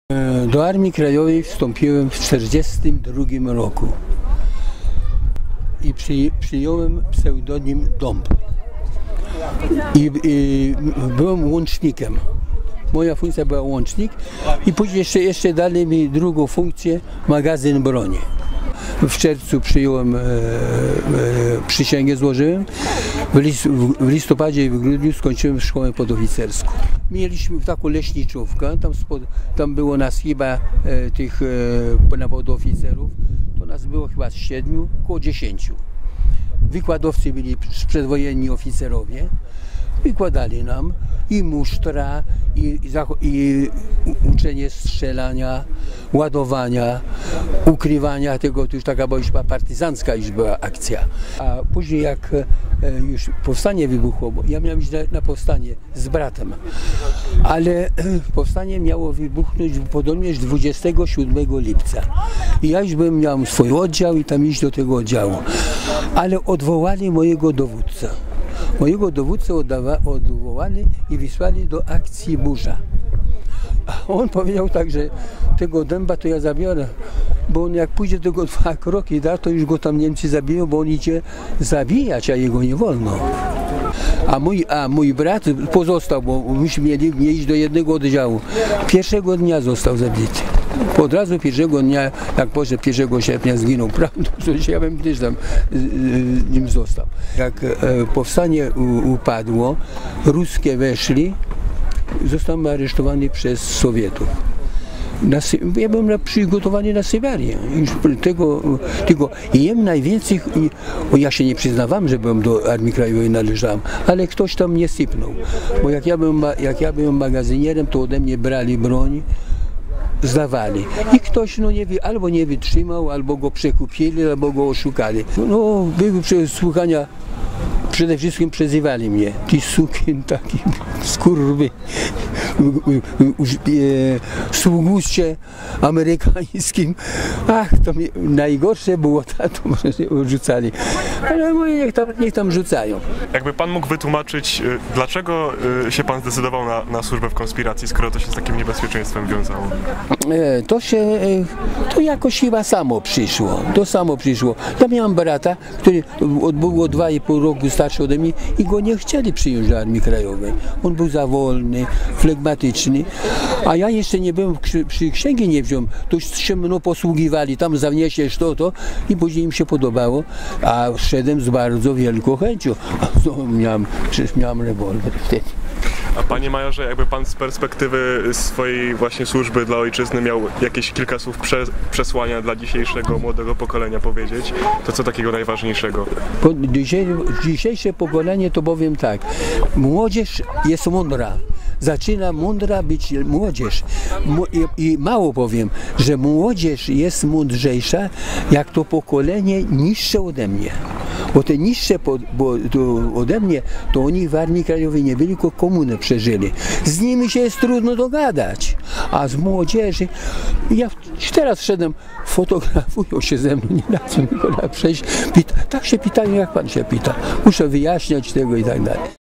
Do Armii Krajowej wstąpiłem w 1942 roku i przyjąłem pseudonim Dąb. I byłem łącznikiem. Moja funkcja była łącznik i później jeszcze dali mi drugą funkcję, magazyn broni. W czerwcu przyjąłem, przysięgę złożyłem, w listopadzie i w grudniu skończyłem szkołę podoficerską. Mieliśmy taką leśniczówkę, tam było nas chyba tych podoficerów, to nas było chyba 7, około 10. Wykładowcy byli przedwojenni oficerowie, wykładali nam i musztra, i uczenie strzelania, ładowania, ukrywania tego, to już taka była partyzancka już była akcja. A później jak już powstanie wybuchło, bo ja miałem iść na powstanie z bratem, ale powstanie miało wybuchnąć podobnie 27 lipca. I ja już miałem swój oddział i tam iść do tego oddziału, ale odwołali mojego dowódcę. Mojego dowódcę odwołali i wysłali do akcji Burza. A on powiedział tak, że tego Dęba to ja zabiorę, bo on jak pójdzie tego 2 kroki da, to już go tam Niemcy zabiją, bo on idzie zabijać, a jego nie wolno. A mój brat pozostał, bo myśmy mieli iść do jednego oddziału. Pierwszego dnia został zabity. Od razu pierwszego dnia, jak Boże, 1 sierpnia zginął, prawda, że ja bym też tam nim został. Jak powstanie upadło, ruskie weszli, zostałem aresztowany przez Sowietów. Ja byłem przygotowany na Syberię. I jem najwięcej, ja się nie przyznawałem, że byłem do Armii Krajowej należałem, ale ktoś tam mnie sypnął. Bo jak ja byłem magazynierem, to ode mnie brali broń, zdawali. I ktoś albo nie wytrzymał, albo go przekupili, albo go oszukali. Były przesłuchania, przede wszystkim przezywali mnie, ty sukin taki skurwy, sługuście amerykańskim. Ach, to najgorsze było to, że się rzucali. Ale mówię, niech tam rzucają. Jakby pan mógł wytłumaczyć, dlaczego się pan zdecydował na służbę w konspiracji, skoro to się z takim niebezpieczeństwem wiązało? To jakoś chyba samo przyszło. Ja miałem brata, który był o 2,5 roku starszy ode mnie i go nie chcieli przyjąć do Armii Krajowej. On był za wolny, flegmatyczny, a ja jeszcze nie byłem, księgi nie wziąłem, to już się mną posługiwali, tam zawniesiesz to i później im się podobało, a szedłem z bardzo wielką chęcią. Przecież miałem rewolwer wtedy. A panie majorze, jakby pan z perspektywy swojej właśnie służby dla ojczyzny miał jakieś kilka słów przesłania dla dzisiejszego młodego pokolenia powiedzieć, to co takiego najważniejszego? Dzisiejsze pokolenie to powiem tak, młodzież jest mądra. Zaczyna mądra być młodzież. I mało powiem, że młodzież jest mądrzejsza jak to pokolenie niższe ode mnie. Bo te niższe ode mnie, to oni w Armii Krajowej nie byli, tylko komunę przeżyli. Z nimi się jest trudno dogadać. A z młodzieży, ja teraz szedłem, fotografują się ze mną, nie dadzą mi go przejść. Tak się pytają, jak pan się pyta. Muszę wyjaśniać tego i tak dalej.